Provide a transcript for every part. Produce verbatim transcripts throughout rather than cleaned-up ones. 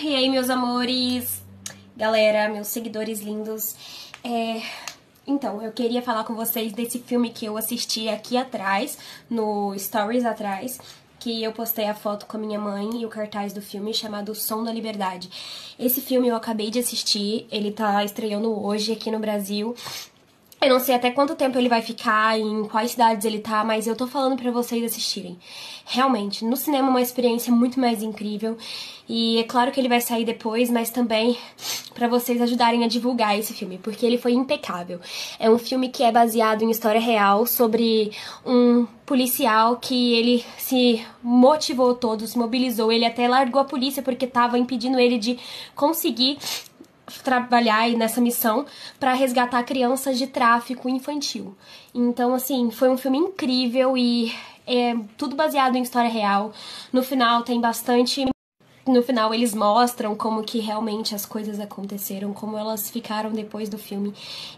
E aí, meus amores, galera, meus seguidores lindos, é... então, eu queria falar com vocês desse filme que eu assisti aqui atrás, no Stories atrás, que eu postei a foto com a minha mãe e o cartaz do filme chamado Som da Liberdade. Esse filme eu acabei de assistir, ele tá estreando hoje aqui no Brasil. Eu não sei até quanto tempo ele vai ficar, em quais cidades ele tá, mas eu tô falando pra vocês assistirem. Realmente, no cinema é uma experiência muito mais incrível. E é claro que ele vai sair depois, mas também pra vocês ajudarem a divulgar esse filme, porque ele foi impecável. É um filme que é baseado em história real sobre um policial que ele se motivou todo, se mobilizou. Ele até largou a polícia porque tava impedindo ele de conseguir trabalhar nessa missão para resgatar crianças de tráfico infantil. Então, assim, foi um filme incrível e é tudo baseado em história real. No final tem bastante... No final eles mostram como que realmente as coisas aconteceram, como elas ficaram depois do filme.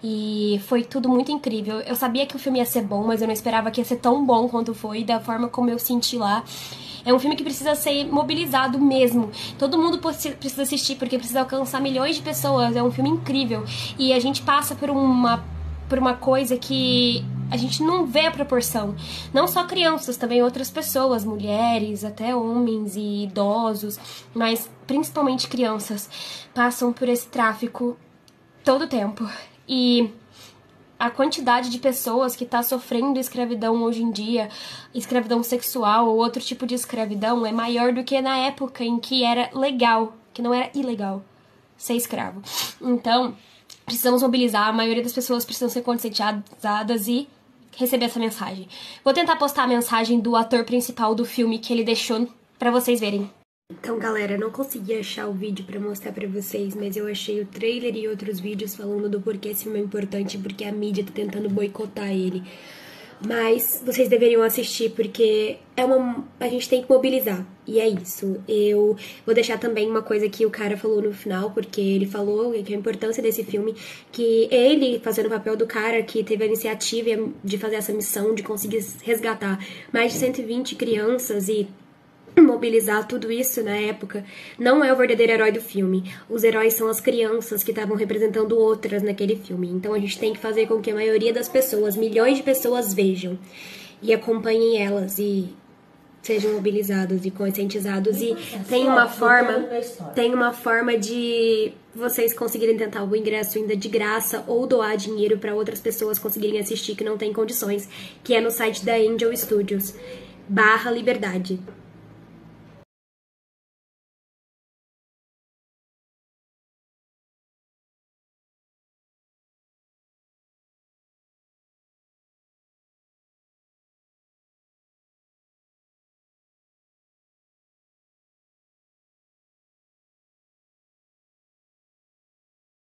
E foi tudo muito incrível. Eu sabia que o filme ia ser bom, mas eu não esperava que ia ser tão bom quanto foi, da forma como eu senti lá. É um filme que precisa ser mobilizado mesmo. Todo mundo precisa assistir, porque precisa alcançar milhões de pessoas. É um filme incrível. E a gente passa por uma, por uma coisa que a gente não vê a proporção. Não só crianças, também outras pessoas, mulheres, até homens e idosos, mas principalmente crianças, passam por esse tráfico todo o tempo. E a quantidade de pessoas que está sofrendo escravidão hoje em dia, escravidão sexual ou outro tipo de escravidão, é maior do que na época em que era legal, que não era ilegal ser escravo. Então, precisamos mobilizar, a maioria das pessoas precisam ser conscientizadas e receber essa mensagem. Vou tentar postar a mensagem do ator principal do filme que ele deixou pra vocês verem. Então, galera, eu não consegui achar o vídeo pra mostrar pra vocês, mas eu achei o trailer e outros vídeos falando do porquê esse filme é importante, porque a mídia tá tentando boicotar ele. Mas vocês deveriam assistir, porque é uma... a gente tem que mobilizar, e é isso. Eu vou deixar também uma coisa que o cara falou no final, porque ele falou que a importância desse filme, que ele, fazendo o papel do cara que teve a iniciativa de fazer essa missão, de conseguir resgatar mais de cento e vinte crianças e mobilizar tudo isso na época, não é o verdadeiro herói do filme. Os heróis são as crianças que estavam representando outras naquele filme. Então a gente tem que fazer com que a maioria das pessoas, milhões de pessoas, vejam e acompanhem elas e sejam mobilizados e conscientizados. E tem uma forma, tem uma forma de vocês conseguirem tentar o ingresso ainda de graça ou doar dinheiro para outras pessoas conseguirem assistir que não têm condições, que é no site da Angel Studios, barra Liberdade.